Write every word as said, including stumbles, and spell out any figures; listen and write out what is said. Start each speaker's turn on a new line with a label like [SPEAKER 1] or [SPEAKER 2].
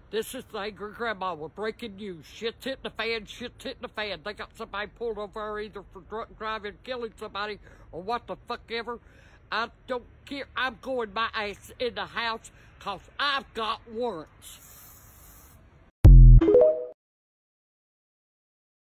[SPEAKER 1] This is the Angry Grandma with breaking news. Shit's hitting the fan, shit's hitting the fan. They got somebody pulled over either for drunk driving, killing somebody, or what the fuck ever. I don't care. I'm going my ass in the house because I've got warrants.